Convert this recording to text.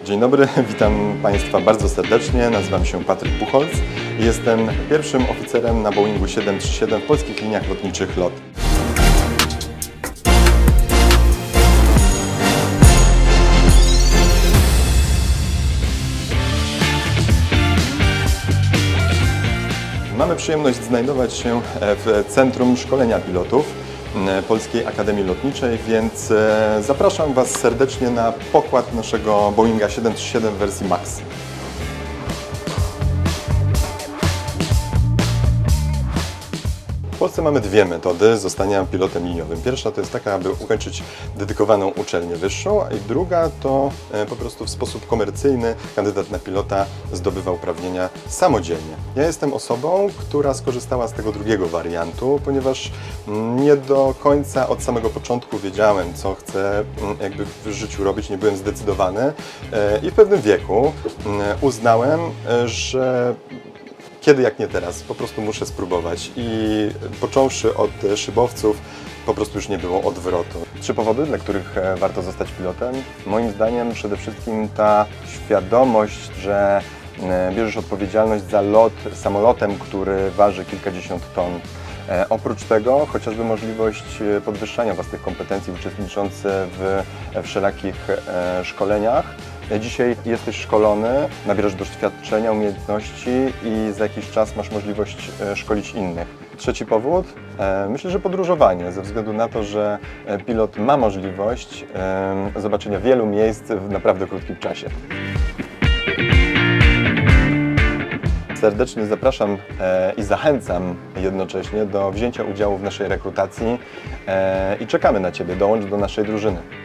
Dzień dobry, witam Państwa bardzo serdecznie. Nazywam się Patryk Buchholz i jestem pierwszym oficerem na Boeingu 737 w Polskich Liniach Lotniczych LOT. Mamy przyjemność znajdować się w Centrum Szkolenia Pilotów Polskiej Akademii Lotniczej, więc zapraszam Was serdecznie na pokład naszego Boeinga 737 w wersji MAX. W Polsce mamy dwie metody zostania pilotem liniowym. Pierwsza to jest taka, aby ukończyć dedykowaną uczelnię wyższą, a druga to po prostu w sposób komercyjny kandydat na pilota zdobywa uprawnienia samodzielnie. Ja jestem osobą, która skorzystała z tego drugiego wariantu, ponieważ nie do końca od samego początku wiedziałem, co chcę w życiu robić, nie byłem zdecydowany i w pewnym wieku uznałem, że kiedy jak nie teraz, po prostu muszę spróbować i począwszy od szybowców, po prostu już nie było odwrotu. 3 powody, dla których warto zostać pilotem. Moim zdaniem przede wszystkim ta świadomość, że bierzesz odpowiedzialność za lot samolotem, który waży kilkadziesiąt ton. Oprócz tego chociażby możliwość podwyższania własnych kompetencji uczestnicząc w wszelakich szkoleniach. Dzisiaj jesteś szkolony, nabierasz doświadczenia, umiejętności i za jakiś czas masz możliwość szkolić innych. Trzeci powód? Myślę, że podróżowanie, ze względu na to, że pilot ma możliwość zobaczenia wielu miejsc w naprawdę krótkim czasie. Serdecznie zapraszam i zachęcam jednocześnie do wzięcia udziału w naszej rekrutacji i czekamy na Ciebie. Dołącz do naszej drużyny.